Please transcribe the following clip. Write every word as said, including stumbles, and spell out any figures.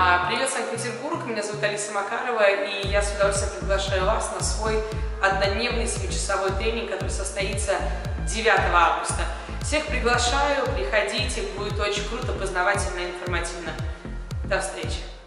Привет, Санкт-Петербург, меня зовут Алиса Макарова, и я с удовольствием приглашаю вас на свой однодневный семичасовой тренинг, который состоится девятого августа. Всех приглашаю, приходите, будет очень круто, познавательно, информативно. До встречи!